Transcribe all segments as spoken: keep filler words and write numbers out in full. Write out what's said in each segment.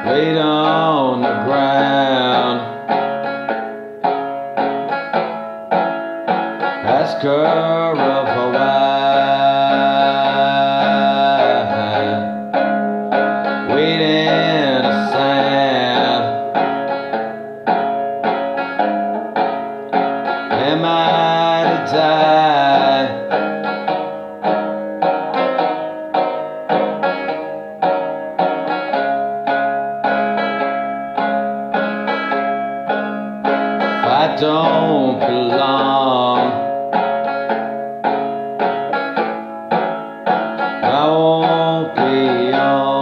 laid on the ground. Ask her of a while, waiting to sound. Am I to die? I don't belong. I won't be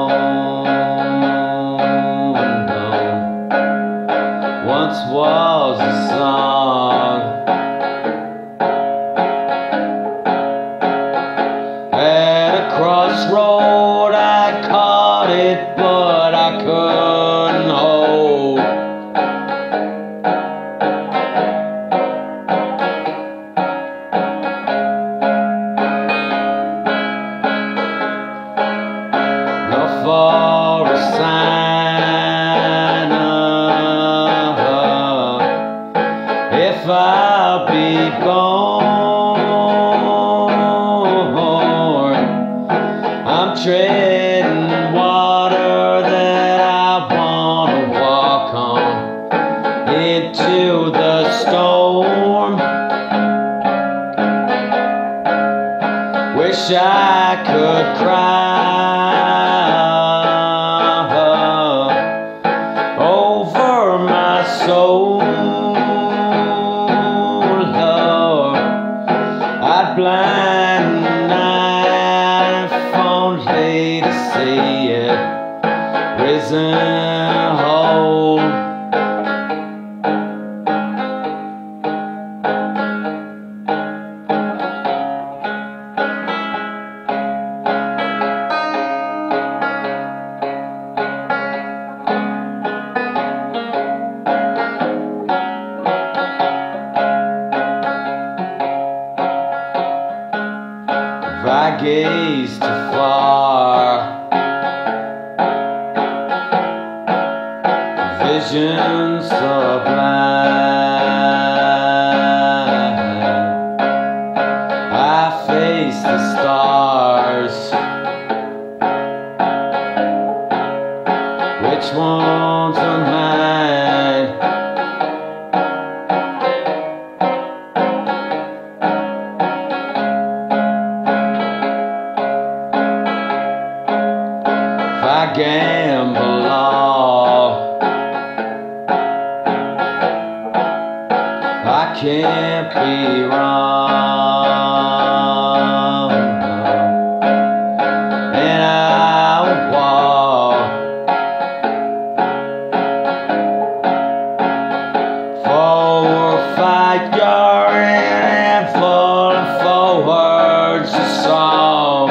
on, no. Once was a song. At a crossroad I caught it, but I couldn't hold. For a sign of if I'll be born. I'm treading water that I wanna walk on into the storm. Wish I could cry over my soul, Lord. I'd blind an eye if only to see it risen whole. If I gaze too far, vision sublime, I face the stars. Which ones are mine? If I gamble all, I can't be wrong, and I'll walk forward, fight your and full forwards a song.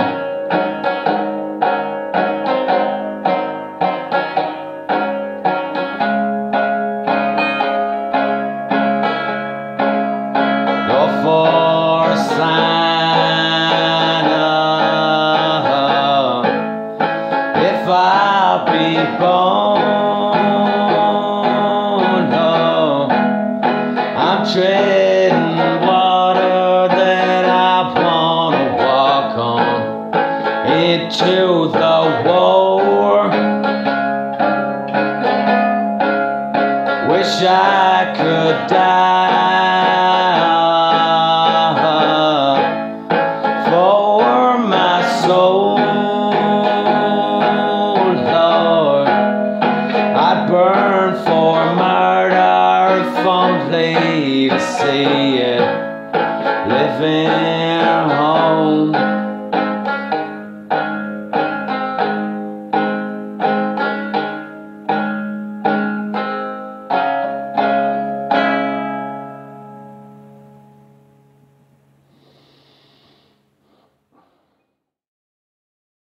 For a sign of if I'll be born, no. I'm treading water that I wanna walk on into the war. Wish I could die.